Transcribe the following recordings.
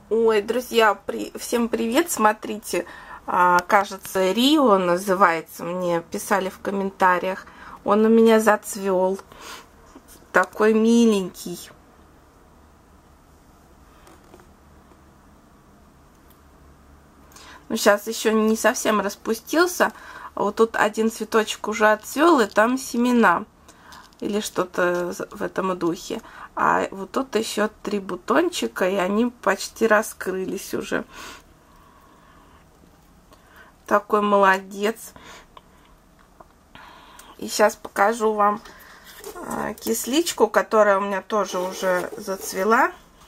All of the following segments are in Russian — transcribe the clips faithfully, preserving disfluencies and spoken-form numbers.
Ой, друзья, при... всем привет! Смотрите, а, кажется, Рио называется, мне писали в комментариях. Он у меня зацвел. Такой миленький. Ну, сейчас еще не совсем распустился. А вот тут один цветочек уже отцвел, и там семена. Или что-то в этом духе. А вот тут еще три бутончика, и они почти раскрылись уже. Такой молодец. И сейчас покажу вам кисличку, которая у меня тоже уже зацвела.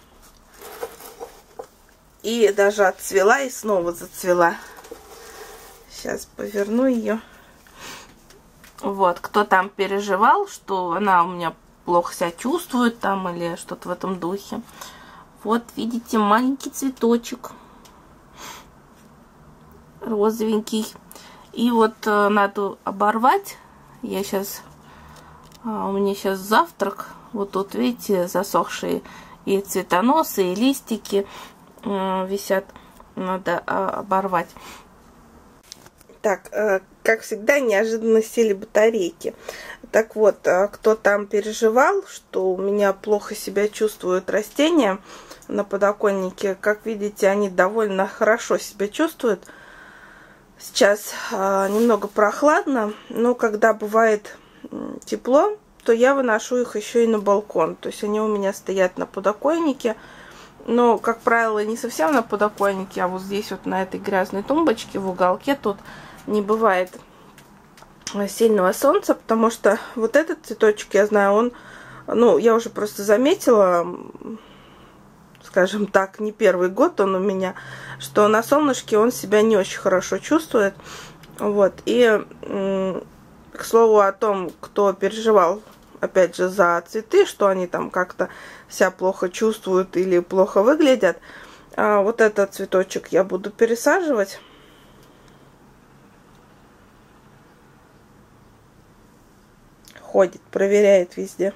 И даже отцвела и снова зацвела. Сейчас поверну ее. Вот, кто там переживал, что она у меня плохо себя чувствует там или что-то в этом духе. Вот, видите, маленький цветочек. Розовенький. И вот э, надо оборвать. Я сейчас... Э, у меня сейчас завтрак. Вот тут, видите, засохшие и цветоносы, и листики э, висят. Надо э, оборвать. Так, э, как всегда, неожиданно сели батарейки. Так вот, э, кто там переживал, что у меня плохо себя чувствуют растения на подоконнике, как видите, они довольно хорошо себя чувствуют. Сейчас э, немного прохладно, но когда бывает э, тепло, то я выношу их еще и на балкон. То есть они у меня стоят на подоконнике. Но, как правило, не совсем на подоконнике, а вот здесь вот на этой грязной тумбочке в уголке тут не бывает сильного солнца, потому что вот этот цветочек, я знаю, он, ну, я уже просто заметила, скажем так, не первый год он у меня, что на солнышке он себя не очень хорошо чувствует. Вот, и, к слову о том, кто переживал, опять же, за цветы, что они там как-то себя плохо чувствуют или плохо выглядят, вот этот цветочек я буду пересаживать. Ходит, проверяет везде.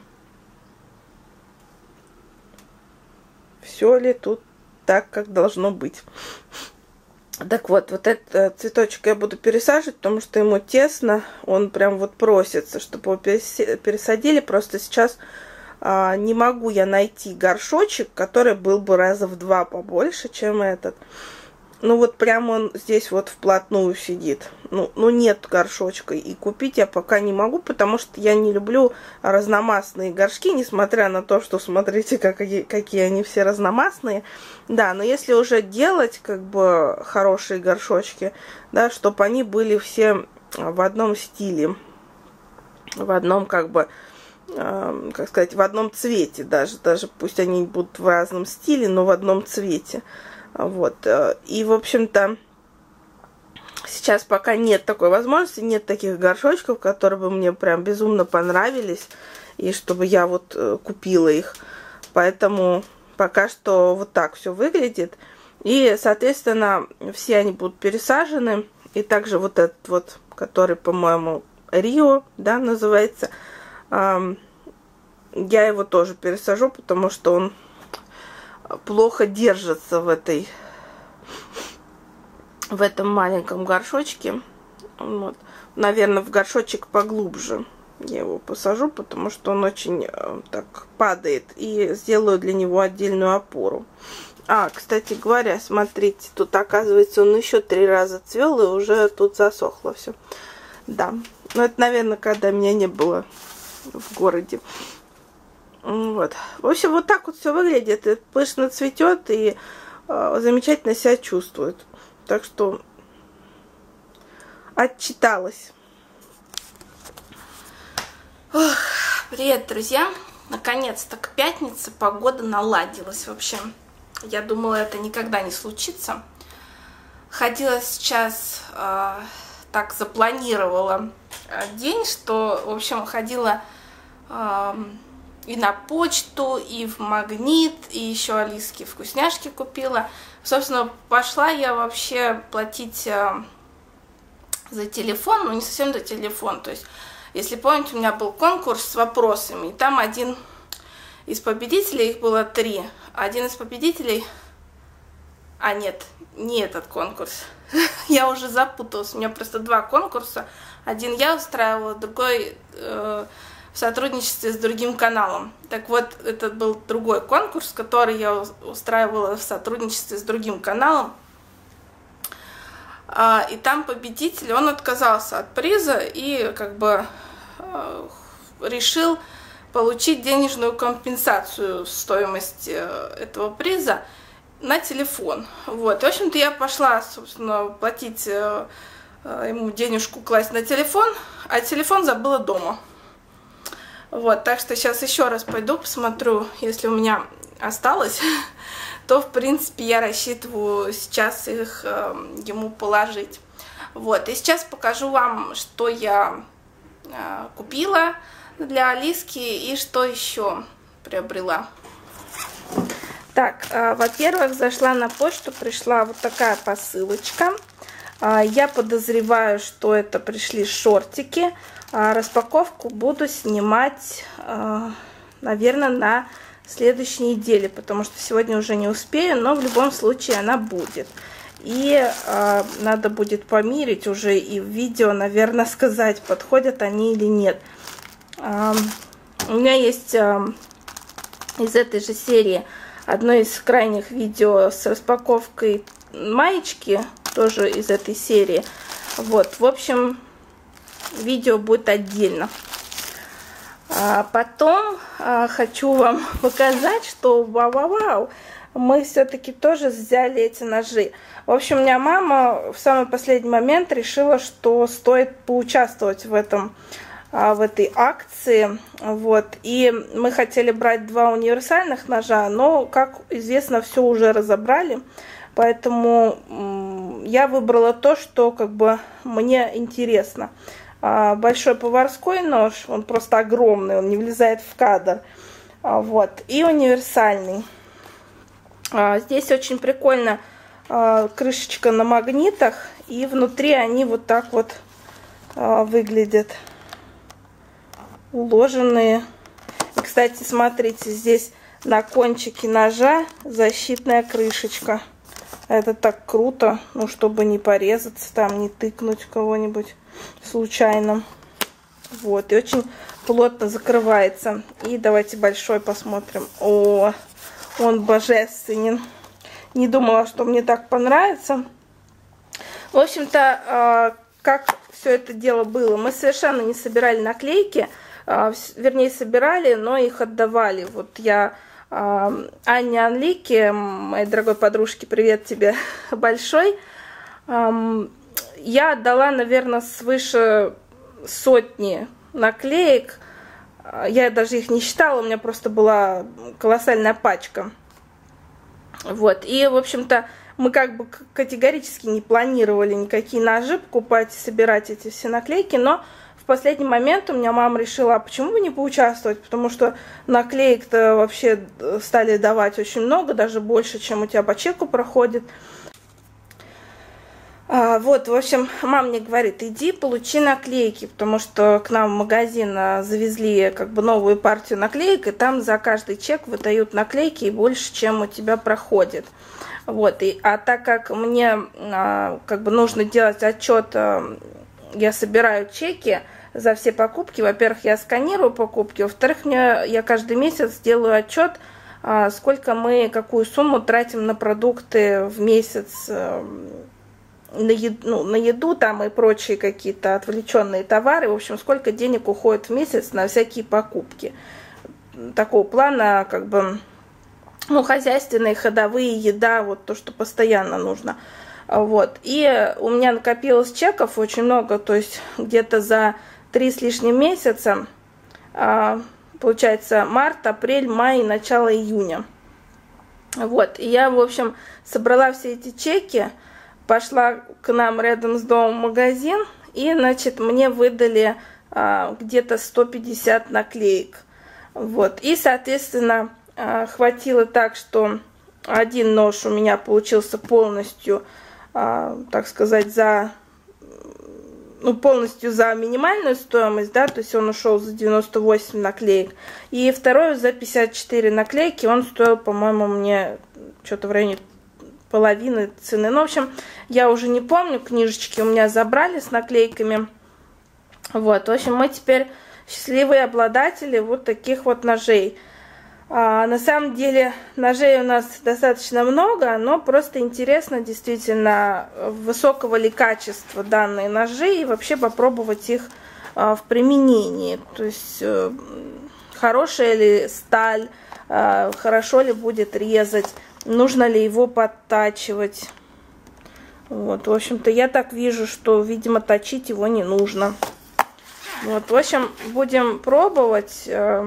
Все ли тут так, как должно быть. Так вот, вот этот цветочек я буду пересаживать, потому что ему тесно. Он прям вот просится, чтобы его пересадили. Просто сейчас а, не могу я найти горшочек, который был бы раза в два побольше, чем этот. Ну вот прям он здесь вот вплотную сидит. Ну, ну нет горшочка. И купить я пока не могу, потому что я не люблю разномастные горшки, несмотря на то, что смотрите, какие, какие они все разномастные. Да, но если уже делать как бы хорошие горшочки, да, чтобы они были все в одном стиле, в одном как бы, э, как сказать, в одном цвете даже, даже пусть они будут в разном стиле, но в одном цвете. Вот, и, в общем-то, сейчас пока нет такой возможности, нет таких горшочков, которые бы мне прям безумно понравились, и чтобы я вот купила их. Поэтому пока что вот так все выглядит. И, соответственно, все они будут пересажены. И также вот этот вот, который, по-моему, Рио, да, называется, я его тоже пересажу, потому что он плохо держится в этой в этом маленьком горшочке. Вот. Наверное, в горшочек поглубже я его посажу, потому что он очень э, так падает. И сделаю для него отдельную опору. А, кстати говоря, смотрите, тут оказывается он еще три раза цвел, и уже тут засохло все. Да, ну это, наверное, когда меня не было в городе. Вот. В общем, вот так вот все выглядит. И пышно цветет и э, замечательно себя чувствует. Так что отчиталась. Ох, привет, друзья. Наконец-то к пятнице погода наладилась вообще. Я думала, это никогда не случится. Ходила сейчас, э, так запланировала день, что, в общем, ходила... Э, и на почту, и в Магнит, и еще Алиске вкусняшки купила. Собственно, пошла я вообще платить э, за телефон, но не совсем за телефон. То есть, если помните, у меня был конкурс с вопросами, и там один из победителей, их было три, один из победителей А, нет, не этот конкурс. Я уже запуталась. У меня просто два конкурса. Один я устраивала, другой э, в сотрудничестве с другим каналом. Так вот, это был другой конкурс, который я устраивала в сотрудничестве с другим каналом. А, и там победитель, он отказался от приза и как бы э, решил получить денежную компенсацию в стоимости этого приза на телефон. Вот. В общем-то, я пошла, собственно, платить э, ему денежку, класть на телефон, а телефон забыла дома. Вот. Так что сейчас еще раз пойду, посмотрю, если у меня осталось, то, в принципе, я рассчитываю сейчас их э, ему положить. Вот. И сейчас покажу вам, что я э, купила для Алиски и что еще приобрела. Так, э, во-первых, зашла на почту, пришла вот такая посылочка. Э, я подозреваю, что это пришли шортики. Э, распаковку буду снимать, э, наверное, на следующей неделе, потому что сегодня уже не успею, но в любом случае она будет. И э, надо будет померить уже и в видео, наверное, сказать, подходят они или нет. У меня есть из этой же серии одно из крайних видео с распаковкой маечки, тоже из этой серии. Вот, в общем, видео будет отдельно. А потом а, хочу вам показать, что вау-вау-вау, мы все-таки тоже взяли эти ножи. В общем, у меня мама в самый последний момент решила, что стоит поучаствовать в этом в этой акции, вот, и мы хотели брать два универсальных ножа, но, как известно, все уже разобрали, поэтому я выбрала то, что, как бы, мне интересно. Большой поварской нож, он просто огромный, он не влезает в кадр, вот, и универсальный. Здесь очень прикольно, крышечка на магнитах, и внутри они вот так вот выглядят. Уложенные. И, кстати, смотрите, здесь на кончике ножа защитная крышечка. Это так круто, ну, чтобы не порезаться, там, не тыкнуть кого-нибудь случайно. Вот, и очень плотно закрывается. И давайте большой посмотрим. О, он божественен. Не думала, что мне так понравится. В общем-то, как все это дело было, мы совершенно не собирали наклейки. Вернее, собирали, но их отдавали. Вот я Анне Анлике, моей дорогой подружке, привет тебе большой, я отдала, наверное, свыше сотни наклеек. Я даже их не считала, у меня просто была колоссальная пачка. Вот, и, в общем-то, мы как бы категорически не планировали никакие ножи покупать и собирать эти все наклейки, но в последний момент у меня мама решила, а почему бы не поучаствовать, потому что наклеек-то вообще стали давать очень много, даже больше, чем у тебя по чеку проходит. А, вот, в общем, мама мне говорит, иди получи наклейки, потому что к нам в магазин завезли как бы новую партию наклеек, и там за каждый чек выдают наклейки и больше, чем у тебя проходит. Вот, и, а так как мне а, как бы нужно делать отчет, а, я собираю чеки за все покупки. Во-первых, я сканирую покупки, во-вторых, мне я каждый месяц делаю отчет, а, сколько мы, какую сумму тратим на продукты в месяц, а, на еду, ну, на еду там и прочие какие-то отвлеченные товары. В общем, сколько денег уходит в месяц на всякие покупки. Такого плана, как бы, ну, хозяйственные, ходовые, еда, вот то, что постоянно нужно. Вот. И у меня накопилось чеков очень много, то есть где-то за три с лишним месяца, получается, март, апрель, май, начало июня. Вот. И я, в общем, собрала все эти чеки, пошла к нам рядом с домом в магазин, и, значит, мне выдали где-то сто пятьдесят наклеек. Вот. И, соответственно, хватило так, что один нож у меня получился полностью, так сказать, за, ну, полностью за минимальную стоимость, да, то есть он ушел за девяносто восемь наклеек. И второй за пятьдесят четыре наклейки, он стоил, по-моему, мне что-то в районе половины цены. Ну, в общем, я уже не помню, книжечки у меня забрали с наклейками. Вот, в общем, мы теперь счастливые обладатели вот таких вот ножей. А, на самом деле ножей у нас достаточно много, но просто интересно действительно, высокого ли качества данные ножи и вообще попробовать их а, в применении. То есть а, хорошая ли сталь, а, хорошо ли будет резать, нужно ли его подтачивать. Вот, в общем-то, я так вижу, что, видимо, точить его не нужно. Вот, в общем, будем пробовать.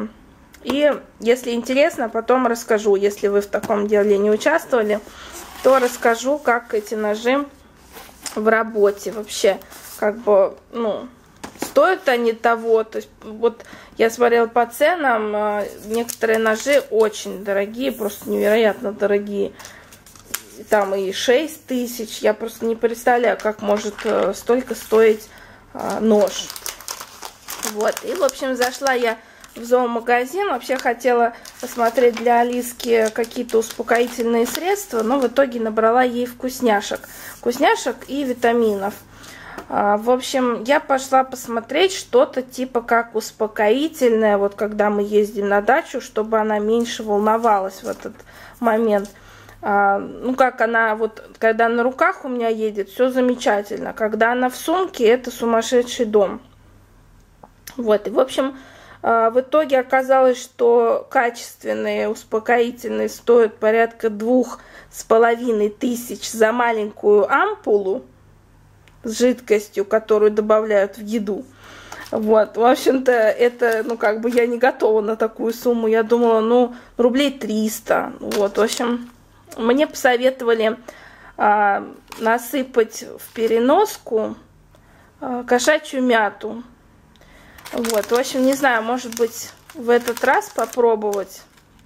И если интересно, потом расскажу. Если вы в таком деле не участвовали, то расскажу, как эти ножи в работе вообще, как бы, ну, стоят они того. То есть, вот я смотрела по ценам, некоторые ножи очень дорогие, просто невероятно дорогие. Там и шесть тысяч. Я просто не представляю, как может столько стоить нож. Вот, и, в общем, зашла я в зоомагазин. Вообще хотела посмотреть для Алиски какие-то успокоительные средства, но в итоге набрала ей вкусняшек. Вкусняшек и витаминов. А, в общем, я пошла посмотреть что-то типа как успокоительное, вот когда мы ездим на дачу, чтобы она меньше волновалась в этот момент. А, ну, как она, вот, когда на руках у меня едет, все замечательно. Когда она в сумке, это сумасшедший дом. Вот, и, в общем, в итоге оказалось, что качественные успокоительные стоят порядка двух с половиной тысяч за маленькую ампулу с жидкостью, которую добавляют в еду. Вот, в общем-то, это, ну, как бы я не готова на такую сумму. Я думала, ну, рублей триста. Вот, в общем, мне посоветовали а, насыпать в переноску а, кошачью мяту. Вот, в общем, не знаю, может быть, в этот раз попробовать.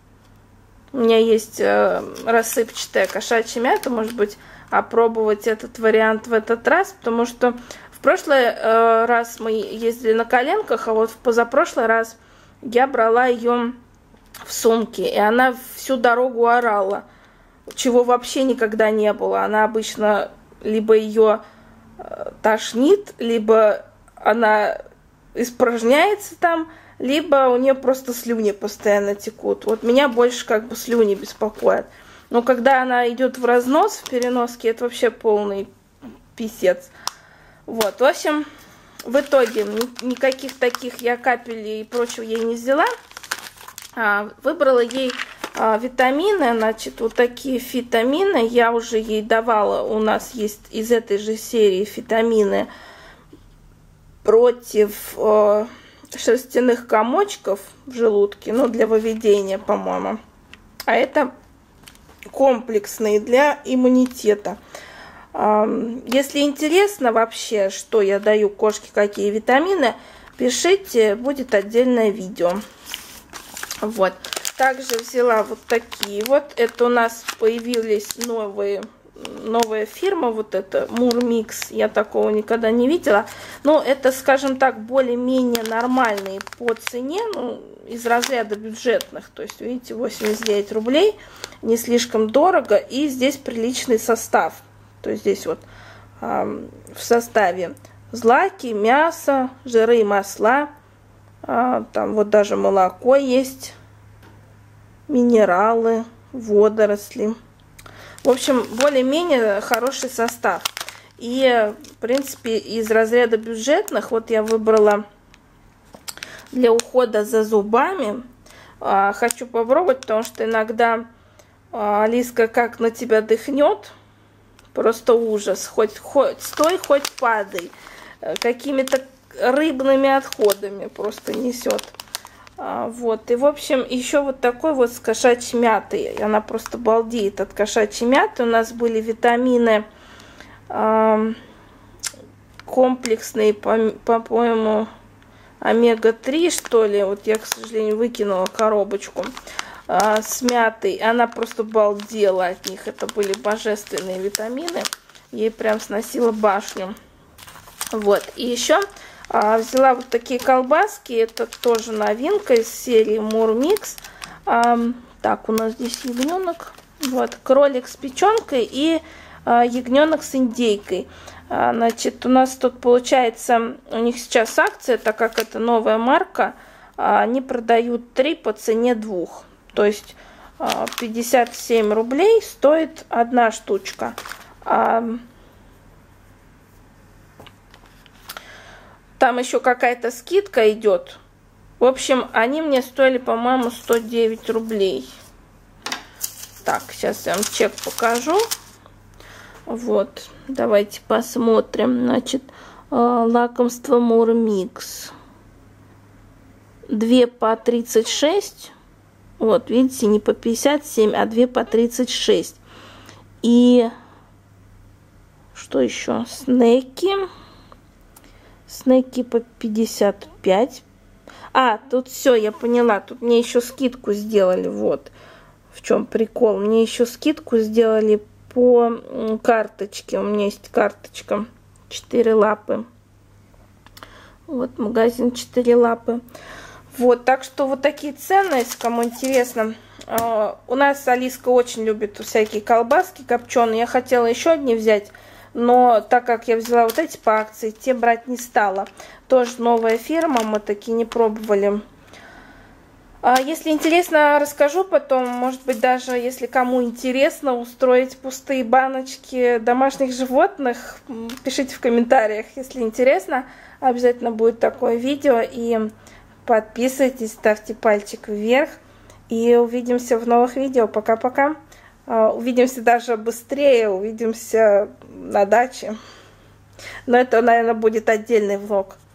У меня есть э, рассыпчатая кошачья мята, может быть, опробовать этот вариант в этот раз, потому что в прошлый э, раз мы ездили на коленках, а вот в позапрошлый раз я брала ее в сумке, и она всю дорогу орала, чего вообще никогда не было. Она обычно либо ее э, тошнит, либо она испражняется там, либо у нее просто слюни постоянно текут. Вот меня больше как бы слюни беспокоят. Но когда она идет в разнос, в переноске, это вообще полный писец. Вот, в общем, в итоге никаких таких я капелей и прочего ей не взяла. А, выбрала ей а, витамины, значит, вот такие фитамины я уже ей давала. У нас есть из этой же серии витамины против э, шерстяных комочков в желудке, ну, для выведения, по-моему. А это комплексные для иммунитета. Э, если интересно вообще, что я даю кошке, какие витамины, пишите, будет отдельное видео. Вот. Также взяла вот такие вот. Это у нас появились новые новая фирма, вот это Мурмикс, я такого никогда не видела, но это, скажем так, более-менее нормальные по цене, ну, из разряда бюджетных, то есть, видите, восемьдесят девять рублей, не слишком дорого, и здесь приличный состав, то есть здесь вот э, в составе злаки, мясо, жиры и масла, э, там вот даже молоко есть, минералы, водоросли. В общем, более-менее хороший состав. И, в принципе, из разряда бюджетных, вот я выбрала для ухода за зубами. А, хочу попробовать, потому что иногда а, Алиска как на тебя дыхнет. Просто ужас. Хоть, хоть стой, хоть падай. Какими-то рыбными отходами просто несет. А, вот, и в общем, еще вот такой вот с кошачьей мятой. Она просто балдеет от кошачьей мяты. У нас были витамины э, комплексные, по-моему, омега три, что ли. Вот я, к сожалению, выкинула коробочку э, с мятой. Она просто балдела от них. Это были божественные витамины. Ей прям сносила башню. Вот, и еще... А, взяла вот такие колбаски, это тоже новинка из серии Мурмикс. А, так, у нас здесь ягненок, Вот, кролик с печенкой и э, ягненок с индейкой. А, значит, у нас тут получается, у них сейчас акция, так как это новая марка, а, они продают три по цене двух. То есть а, пятьдесят семь рублей стоит одна штучка. А, там еще какая-то скидка идет. В общем, они мне стоили, по-моему, сто девять рублей. Так, сейчас я вам чек покажу. Вот, давайте посмотрим. Значит, лакомство Мурмикс. две по тридцать шесть. Вот, видите, не по пятьдесят семь, а две по тридцать шесть. И что еще? Снеки. Снеки по пятьдесят пять. А, тут все, я поняла. Тут мне еще скидку сделали. Вот в чем прикол. Мне еще скидку сделали по карточке. У меня есть карточка четыре лапы. Вот магазин четыре лапы. Вот, так что вот такие цены, если кому интересно. У нас Алиска очень любит всякие колбаски копченые. Я хотела еще одни взять, но так как я взяла вот эти по акции, те брать не стала. Тоже новая фирма, мы такие не пробовали. Если интересно, расскажу потом. Может быть, даже если кому интересно устроить пустые баночки домашних животных, пишите в комментариях, если интересно. Обязательно будет такое видео. И подписывайтесь, ставьте пальчик вверх. И увидимся в новых видео. Пока-пока. Увидимся даже быстрее. Увидимся на даче. Но это, наверное, будет отдельный влог.